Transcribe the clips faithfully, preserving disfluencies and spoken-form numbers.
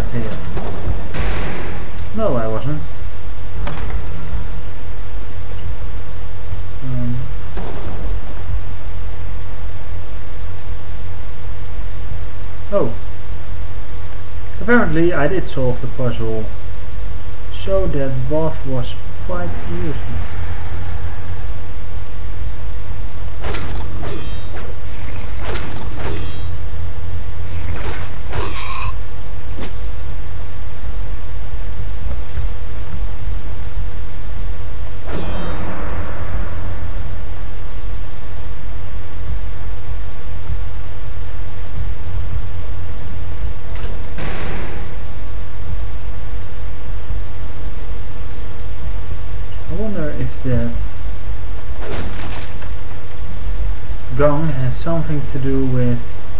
trapped here. No, I wasn't. Um, oh. Apparently I did solve the puzzle. So that buff was quite useful. That gong has something to do with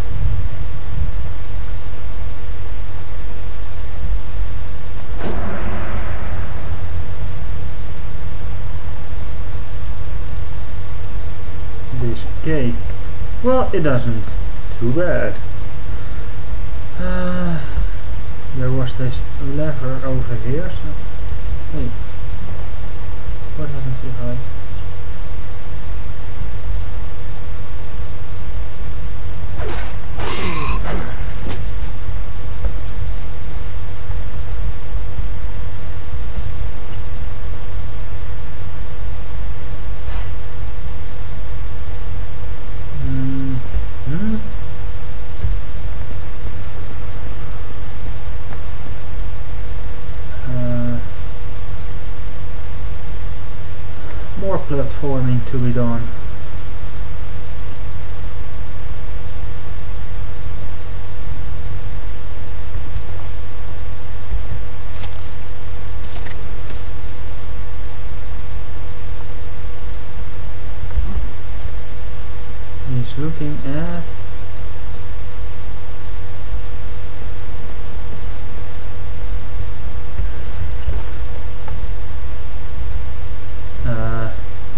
this gate. Well, it doesn't. Too bad. Uh, there was this lever over here. So, hey. What happens if I... Mm-hmm. Uh, more platforming to be done. He's looking at uh,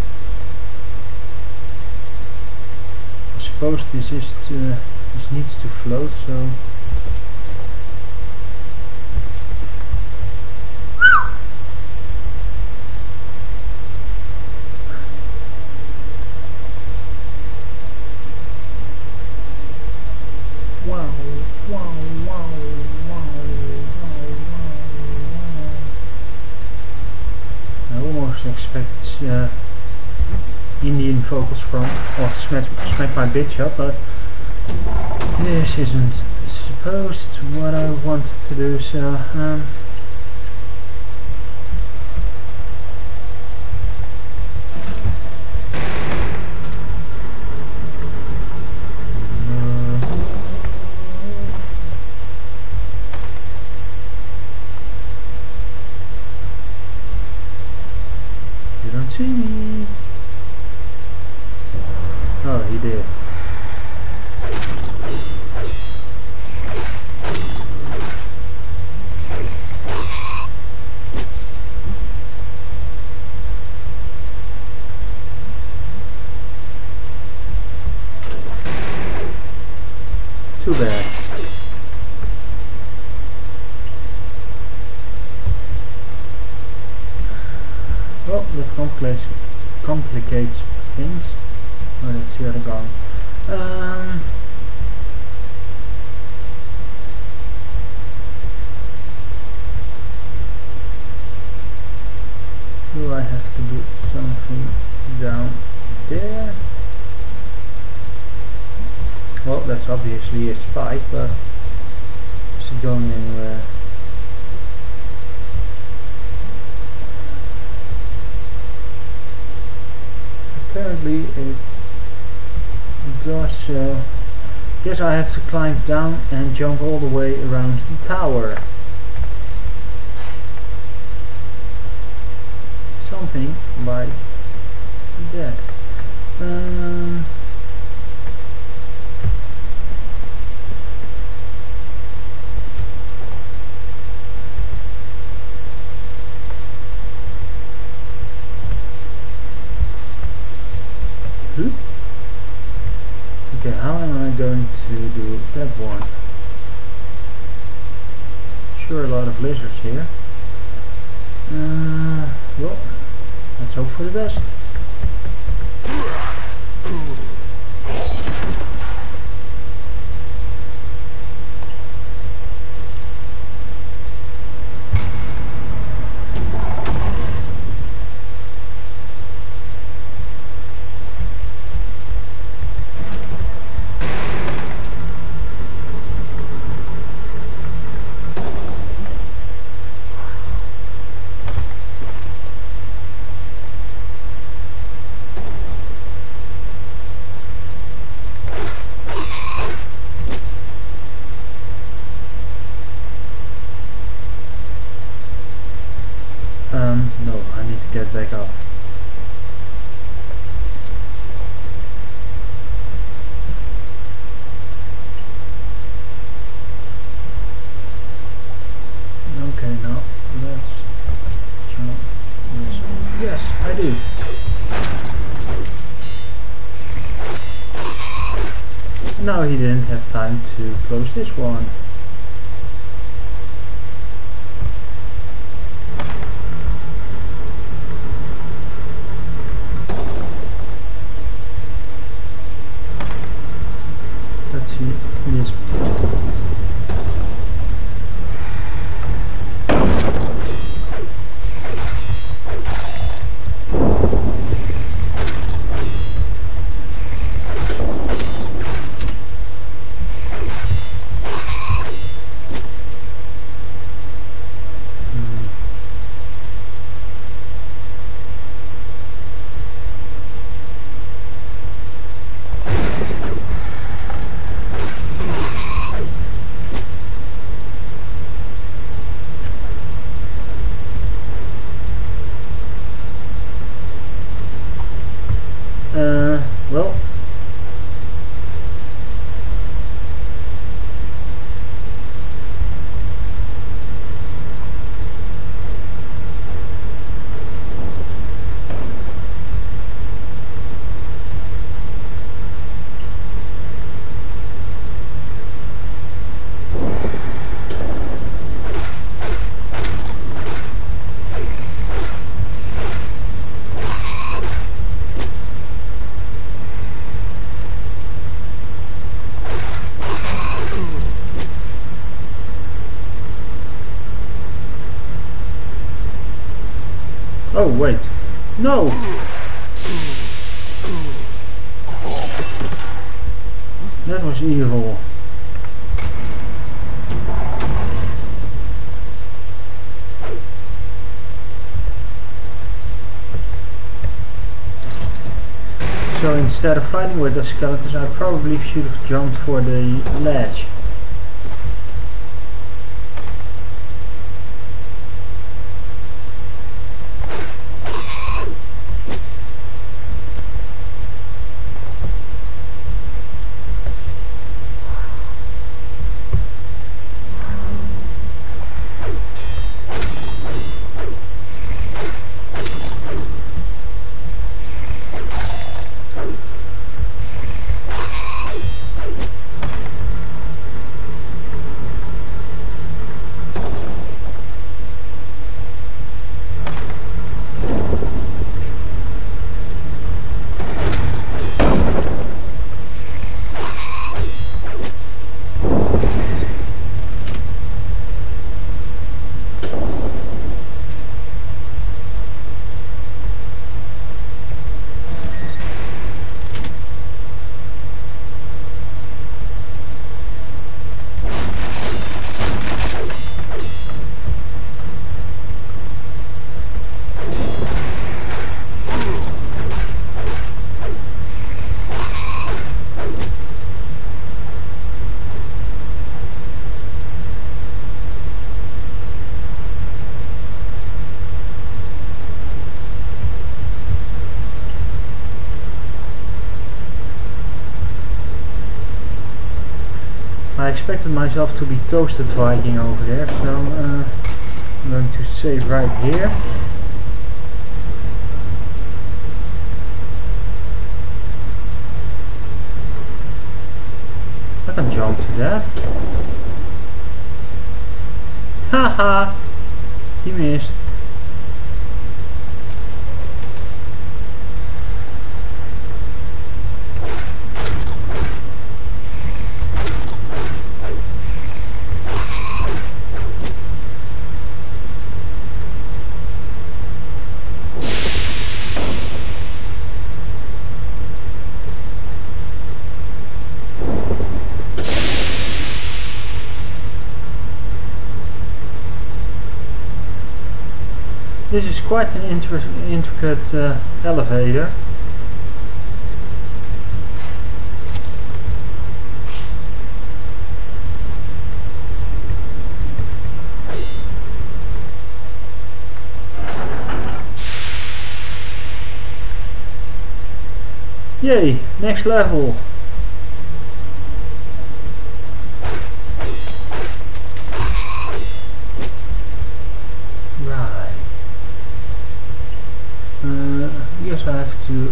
I suppose this is to, this needs to float, so wow, wow, wow, wow, wow, wow. I almost expect uh, Indian vocals from, or smack, smack my bitch up, but this isn't supposed to what I wanted to do, so um, you don't see me. Oh, he did. Too bad. Well, that complicates complicates things. Oh, that's the other gong. Um, do I have to do something down there? Well, that's obviously a spike, but is it going anywhere? Apparently it does so. Guess I have to climb down and jump all the way around the tower. Something like that. Um, Oops. Okay, how am I going to do that one? sure a lot of lizards here. Uh, well, let's hope for the best. Um, no, I need to get back up. Okay, now let's jump this. Yes, I do. Now he didn't have time to close this one. Let's see, yes. Uh, well, oh wait, no! That was evil. So instead of fighting with the skeletons, I probably should have jumped for the ledge. I expected myself to be toasted Viking over there, so uh, I'm going to save right here. I can jump to that. Haha! He missed. This is quite an inter intricate uh, elevator. Yay, next level. Right. Uh, I guess I have to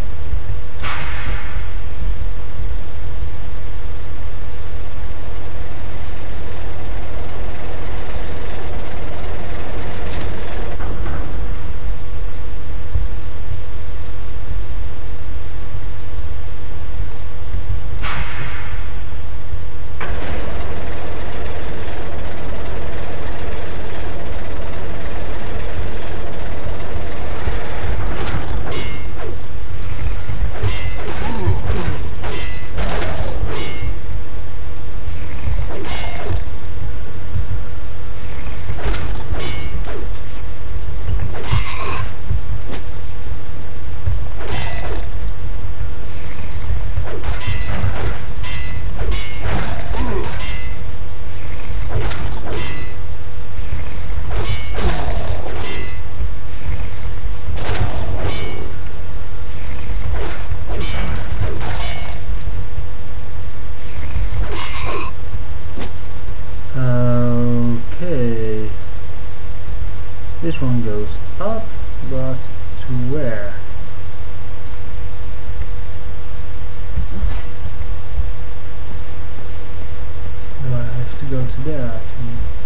this one goes up, but to where? Do I have to go to there, I think?